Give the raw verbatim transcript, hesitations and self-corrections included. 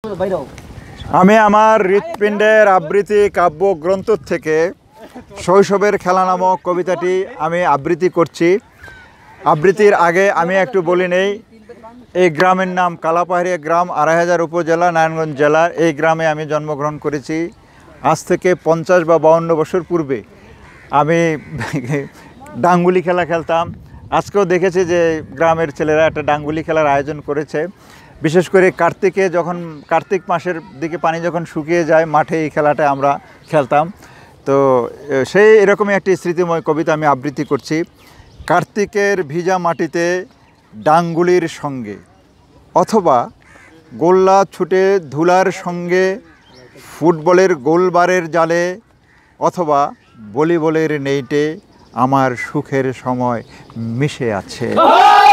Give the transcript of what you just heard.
আমি আমার হৃৎপিণ্ডের আবৃত্তি কাব্যগ্রন্থ থেকে শৈশবের খেলা নামক কবিতাটি আমি আবৃত্তি করছি। আবৃত্তির আগে আমি একটু বলে নেই, এই গ্রামের নাম কালাপাহাড়িয়া গ্রাম, আড়াইহাজার উপজেলা, নারায়ণগঞ্জ জেলার। এই গ্রামে আমি জন্মগ্রহণ করেছি। আজ থেকে পঞ্চাশ বা বাউন্ন বছর পূর্বে আমি ডাঙ্গুলি খেলা খেলতাম। আজকেও দেখেছি যে গ্রামের ছেলেরা একটা ডাঙ্গুলি খেলার আয়োজন করেছে। বিশেষ করে কার্তিকে, যখন কার্তিক মাসের দিকে পানি যখন শুকিয়ে যায়, মাঠে এই খেলাটা আমরা খেলতাম। তো সেই এরকমই একটি স্মৃতিময় কবিতা আমি আবৃত্তি করছি। কার্তিকের ভিজা মাটিতে ডাঙ্গুলির সঙ্গে, অথবা গোল্লা ছুটে ধুলার সঙ্গে, ফুটবলের গোলবারের জালে, অথবা ভলিবলের নেইটে আমার সুখের সময় মিশে আছে।